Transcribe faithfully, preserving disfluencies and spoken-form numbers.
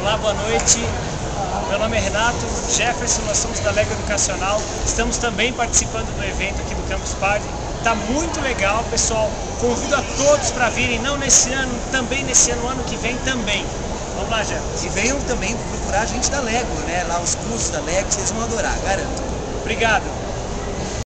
Olá, boa noite. Meu nome é Renato Jefferson, nós somos da Lego Educacional. Estamos também participando do evento aqui do Campus Party. Está muito legal, pessoal. Convido a todos para virem, não nesse ano, também nesse ano, ano que vem também. Vamos lá, Jefferson. E venham também procurar a gente da Lego, né? Lá os cursos da Lego, vocês vão adorar, garanto. Obrigado.